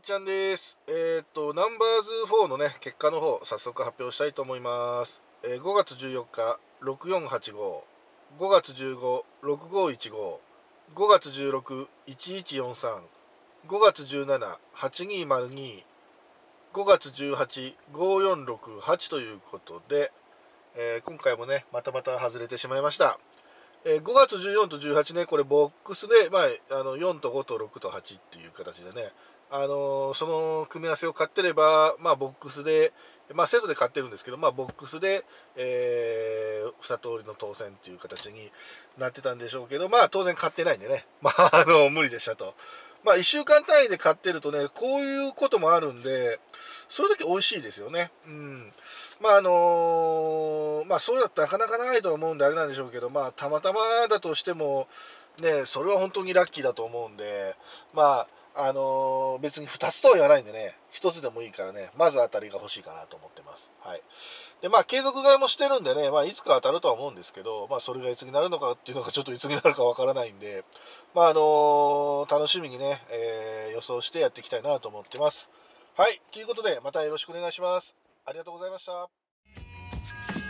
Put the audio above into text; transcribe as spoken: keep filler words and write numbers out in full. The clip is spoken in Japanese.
ちゃんです。えっと、ナンバーズフォーのね、結果の方、早速発表したいと思います。えー、ごがつじゅうよっか、ろくよんはちご、ごがつじゅうご、ろくごいちご、ごがつじゅうろく、いちいちよんさん、ごがつじゅうしち、はちにーまるに、ごがつじゅうはち、ごよんろくはちということで、えー今回もね、またまた外れてしまいました。えーごがつじゅうよっかじゅうはちね、これボックスで、まあ、あのよんとごとろくとはちっていう形でね、あのーその組み合わせを買ってれば、まあ、ボックスで、まあ、セットで買ってるんですけど、まあ、ボックスで、えー、に通りの当選っていう形になってたんでしょうけど、まあ、当然買ってないんでね、まあ、あの、無理でしたと。まあ、いっしゅうかん単位で買ってるとね、こういうこともあるんで、そういう時美味しいですよね。うん。まあ、あのーまあ、そういうのってなかなかないと思うんであれなんでしょうけど、まあ、たまたまだとしても、ね、それは本当にラッキーだと思うんで、まあ、あのー別にふたつとは言わないんでね、ひとつでもいいからね、まず当たりが欲しいかなと思ってます。はい。で、まあ、継続買いもしてるんでね、まあ、いつか当たるとは思うんですけど、まあ、それがいつになるのかっていうのがちょっといつになるかわからないんで、まあ、あのー楽しみにね、えー予想してやっていきたいなと思ってます。はい。ということで、またよろしくお願いします。ありがとうございました。